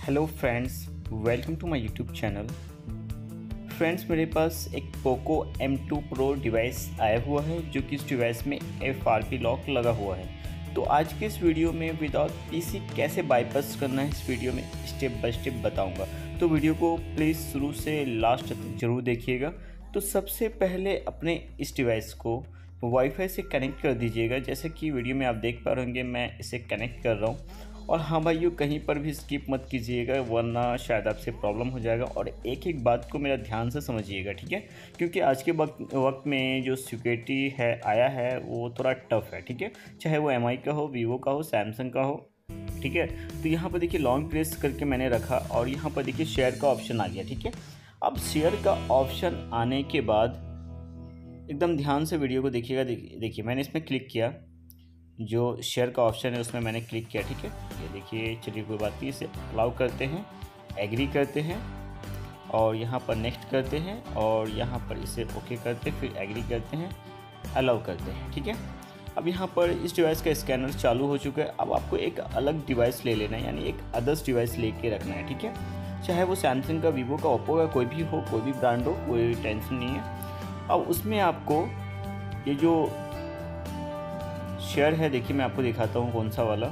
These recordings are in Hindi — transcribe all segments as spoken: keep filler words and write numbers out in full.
Hello friends, welcome to my YouTube channel. Friends, मेरे पास एक Poco M two pro device आया हुआ है जो कि इस डिवाइस में एफ आर पी लॉक लगा हुआ है। तो आज के इस वीडियो में विदाउट पीसी कैसे बाईपास करना है इस वीडियो में स्टेप बाय स्टेप बताऊंगा। तो वीडियो को प्लीज़ शुरू से लास्ट तक जरूर देखिएगा। तो सबसे पहले अपने इस डिवाइस को वाईफाई से कनेक्ट कर दीजिएगा। जैसे कि वीडियो में आप देख पा रहे होंगे मैं इसे कनेक्ट कर रहा हूँ। और हाँ भाइयों, कहीं पर भी स्किप मत कीजिएगा वरना शायद आपसे प्रॉब्लम हो जाएगा। और एक एक बात को मेरा ध्यान से समझिएगा, ठीक है? क्योंकि आज के वक्त वक्त में जो सिक्योरिटी है आया है वो थोड़ा टफ है, ठीक है? चाहे वो एम आई का हो, वीवो का हो, सैमसंग का हो, ठीक है? तो यहाँ पर देखिए लॉन्ग प्रेस करके मैंने रखा और यहाँ पर देखिए शेयर का ऑप्शन आ गया, ठीक है? अब शेयर का ऑप्शन आने के बाद एकदम ध्यान से वीडियो को देखिएगा। देखिए मैंने इसमें क्लिक किया, जो शेयर का ऑप्शन है उसमें मैंने क्लिक किया, ठीक है? ये देखिए, चलिए कोई बात नहीं, इसे अलाउ करते हैं, एग्री करते हैं और यहाँ पर नेक्स्ट करते हैं और यहाँ पर इसे ओके करते हैं, फिर एग्री करते हैं, अलाउ करते हैं, ठीक है? अब यहाँ पर इस डिवाइस का स्कैनर चालू हो चुका है। अब आपको एक अलग डिवाइस ले लेना है, यानी एक अदर्स डिवाइस लेके रखना है, ठीक है? चाहे वो सैमसंग का, वीवो का, ओप्पो का, कोई भी हो, कोई भी ब्रांड हो, कोई टेंशन नहीं है। अब उसमें आपको ये जो शेयर है, देखिए मैं आपको दिखाता हूँ कौन सा वाला।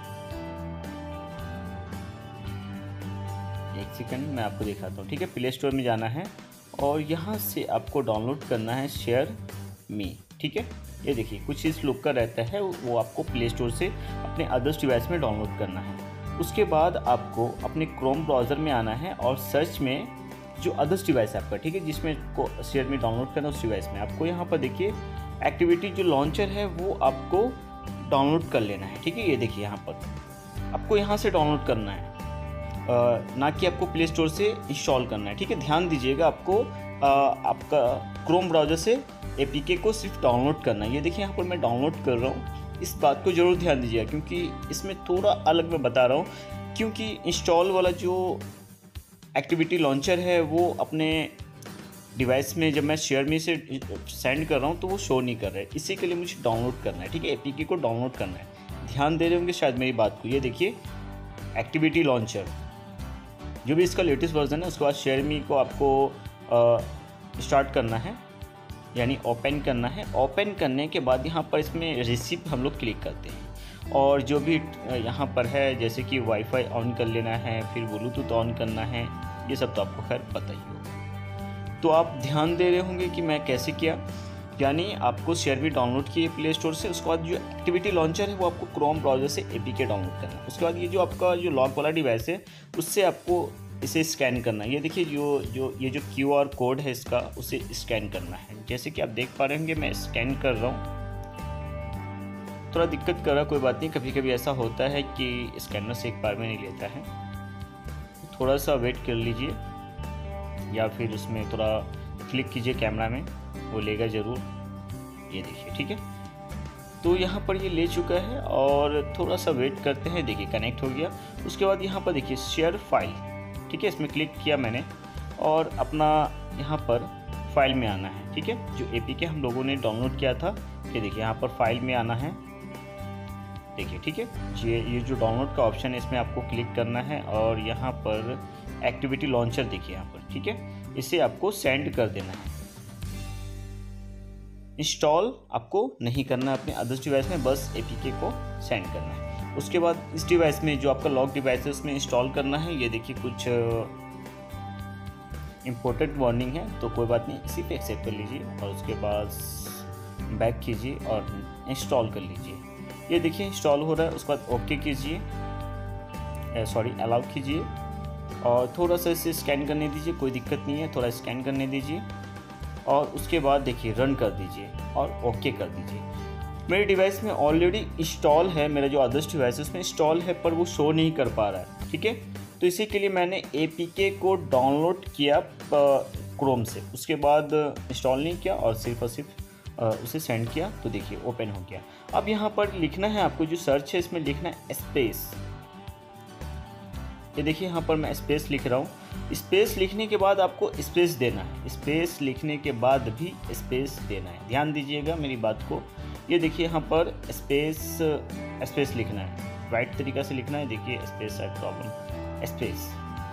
एक सेकंड मैं आपको दिखाता हूँ, ठीक है? प्ले स्टोर में जाना है और यहाँ से आपको डाउनलोड करना है शेयर मी, ठीक है? ये देखिए कुछ इस लुक का रहता है, वो आपको प्ले स्टोर से अपने अदर्स डिवाइस में डाउनलोड करना है। उसके बाद आपको अपने क्रोम ब्राउज़र में आना है और सर्च में जो अदर्स डिवाइस है आपका, ठीक है, जिसमें को शेयर मी डाउनलोड करना, उस डिवाइस में आपको यहाँ पर देखिए एक्टिविटी जो लॉन्चर है वो आपको डाउनलोड कर लेना है, ठीक है? ये देखिए यहाँ पर आपको यहाँ से डाउनलोड करना है, आ, ना कि आपको प्ले स्टोर से इंस्टॉल करना है, ठीक है? ध्यान दीजिएगा, आपको आ, आपका क्रोम ब्राउज़र से एपीके को सिर्फ डाउनलोड करना है। ये देखिए यहाँ पर मैं डाउनलोड कर रहा हूँ, इस बात को ज़रूर ध्यान दीजिएगा क्योंकि इसमें थोड़ा अलग मैं बता रहा हूँ। क्योंकि इंस्टॉल वाला जो एक्टिविटी लॉन्चर है वो अपने डिवाइस में जब मैं शेयर मी से सेंड कर रहा हूँ तो वो शो नहीं कर रहा है, इसी के लिए मुझे डाउनलोड करना है, ठीक है? एपीके को डाउनलोड करना है। ध्यान दे रहे होंगे शायद मेरी बात को। ये देखिए एक्टिविटी लॉन्चर, जो भी इसका लेटेस्ट वर्जन है, उसके बाद शेयर मी को आपको स्टार्ट करना है, यानी ओपन करना है। ओपन करने के बाद यहाँ पर इसमें रिसीव हम लोग क्लिक करते हैं और जो भी यहाँ पर है जैसे कि वाईफाई ऑन कर लेना है, फिर ब्लूटूथ ऑन करना है, ये सब तो आपको खैर पता ही होगा। तो आप ध्यान दे रहे होंगे कि मैं कैसे किया, यानी आपको शेयर भी डाउनलोड किए प्ले स्टोर से। उसके बाद जो एक्टिविटी लॉन्चर है वो आपको क्रोम ब्राउज़र से एपीके डाउनलोड करना है। उसके बाद ये जो आपका जो लॉक वाला डिवाइस है उससे आपको इसे स्कैन करना है। ये देखिए जो जो ये जो क्यू आर कोड है इसका, उसे स्कैन करना है। जैसे कि आप देख पा रहे होंगे मैं स्कैन कर रहा हूँ। थोड़ा दिक्कत कर रहा, कोई बात नहीं, कभी कभी ऐसा होता है कि स्कैनर से एक बार में नहीं लेता है, थोड़ा सा वेट कर लीजिए या फिर उसमें थोड़ा क्लिक कीजिए कैमरा में, वो लेगा ज़रूर। ये देखिए, ठीक है? तो यहाँ पर ये ले चुका है और थोड़ा सा वेट करते हैं। देखिए कनेक्ट हो गया। उसके बाद यहाँ पर देखिए शेयर फाइल, ठीक है? इसमें क्लिक किया मैंने और अपना यहाँ पर फाइल में आना है, ठीक है? जो एपीके हम लोगों ने डाउनलोड किया था, ये देखिए यहाँ पर फाइल में आना है, देखिए, ठीक है? ये ये जो डाउनलोड का ऑप्शन है इसमें आपको क्लिक करना है और यहाँ पर एक्टिविटी लॉन्चर देखिए यहाँ पर, ठीक है? इसे आपको सेंड कर देना है। इंस्टॉल आपको नहीं करना अपने अदर्स डिवाइस में, बस एपीके को सेंड करना है। उसके बाद इस डिवाइस में जो आपका लॉक डिवाइस है उसमें इंस्टॉल करना है। ये देखिए कुछ इम्पोर्टेंट वार्निंग है तो कोई बात नहीं, इसी पे एक्सेप्ट कर लीजिए और उसके बाद बैक कीजिए और इंस्टॉल कर लीजिए। ये देखिए इंस्टॉल हो रहा है। उसके बाद ओके कीजिए, सॉरी अलाउ कीजिए और थोड़ा सा इसे स्कैन करने दीजिए, कोई दिक्कत नहीं है, थोड़ा स्कैन करने दीजिए और उसके बाद देखिए रन कर दीजिए और ओके कर दीजिए। मेरे डिवाइस में ऑलरेडी इंस्टॉल है, मेरा जो अदर्स डिवाइस है उसमें इंस्टॉल है पर वो शो नहीं कर पा रहा है, ठीक है? तो इसी के लिए मैंने एपीके को डाउनलोड किया क्रोम से, उसके बाद इंस्टॉल नहीं किया और सिर्फ और सिर्फ उसे सेंड किया। तो देखिए ओपन हो गया। अब यहाँ पर लिखना है आपको, जो सर्च है इसमें लिखना है स्पेस। ये देखिए यहाँ पर मैं स्पेस लिख रहा हूँ। स्पेस लिखने के बाद आपको स्पेस देना है, स्पेस लिखने के बाद भी स्पेस देना है। ध्यान दीजिएगा मेरी बात को। ये देखिए यहाँ पर स्पेस स्पेस लिखना है, राइट तरीका से लिखना है। देखिए स्पेस है प्रॉब्लम, स्पेस,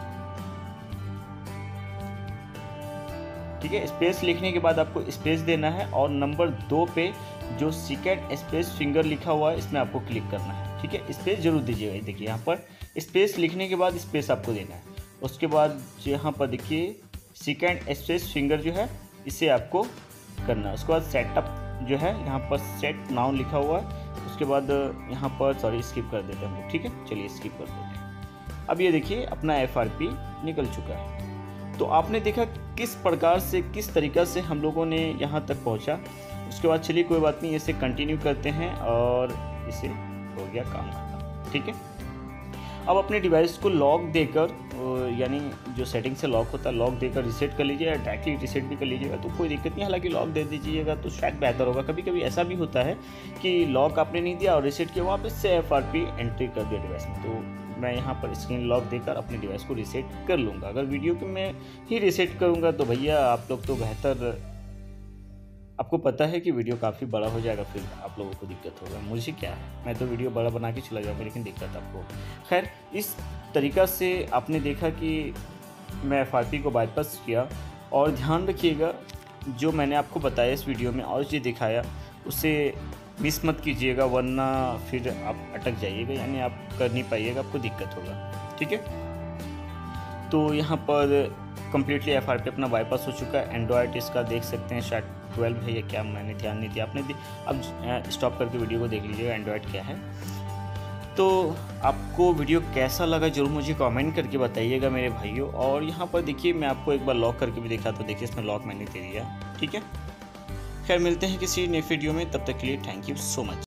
ठीक है। स्पेस लिखने के बाद आपको स्पेस देना है और नंबर दो पे जो सेकंड स्पेस फिंगर लिखा हुआ है इसमें आपको क्लिक करना है, ठीक है। स्पेस जरूर दीजिएगा। देखिए यहाँ पर स्पेस लिखने के बाद स्पेस आपको देना है। उसके बाद यहाँ पर देखिए सेकंड स्पेस फिंगर जो है इसे आपको करना है। उसके बाद सेटअप जो है यहाँ पर सेट नाउन लिखा हुआ है। उसके बाद यहाँ पर सॉरी स्किप कर देते हैं हम लोग, ठीक है। चलिए स्किप कर देते हैं। अब ये देखिए अपना एफ आर पी निकल चुका है। तो आपने देखा किस प्रकार से किस तरीक़ा से हम लोगों ने यहाँ तक पहुँचा। उसके बाद चलिए कोई बात नहीं, इसे कंटिन्यू करते हैं और इसे हो गया काम खत्म, ठीक है। अब अपने डिवाइस को लॉक देकर यानी जो सेटिंग से लॉक होता है लॉक देकर रिसेट कर लीजिए या डायरेक्टली रिसेट भी कर लीजिएगा तो कोई दिक्कत नहीं। हालांकि लॉक दे दीजिएगा तो शायद बेहतर होगा। कभी कभी ऐसा भी होता है कि लॉक आपने नहीं दिया और रिसेट किया, वापस से एफ आर पी एंट्री कर दिया डिवाइस में, तो मैं यहाँ पर स्क्रीन लॉक देकर अपने डिवाइस को रिसेट कर लूँगा। अगर वीडियो को मैं ही रिसेट करूँगा तो भैया आप लोग तो बेहतर, आपको पता है कि वीडियो काफ़ी बड़ा हो जाएगा, फिर आप लोगों को दिक्कत होगा। मुझे क्या है, मैं तो वीडियो बड़ा बना के चला जाऊँगा, लेकिन दिक्कत आपको। खैर इस तरीक़ा से आपने देखा कि मैं एफ आर पी को बाईपास किया। और ध्यान रखिएगा जो मैंने आपको बताया इस वीडियो में और जो दिखाया उसे मिस मत कीजिएगा, वरना फिर आप अटक जाइएगा, यानी आप कर नहीं पाइएगा, आपको दिक्कत होगा, ठीक है। तो यहाँ पर कम्प्लीटली एफ आर पी अपना बाईपास हो चुका है। एंड्रॉयड इसका देख सकते हैं शायद ट्वेल्व है या क्या, मैंने ध्यान नहीं दिया। आपने अब स्टॉप करके वीडियो को देख लीजिएगा एंड्रॉयड क्या है। तो आपको वीडियो कैसा लगा जरूर मुझे कमेंट करके बताइएगा मेरे भाइयों। और यहाँ पर देखिए मैं आपको एक बार लॉक करके भी देखा तो देखिए इसमें लॉक मैंने दे दिया, ठीक है। खैर मिलते हैं किसी नेक्स्ट वीडियो में, तब तक के लिए थैंक यू सो मच।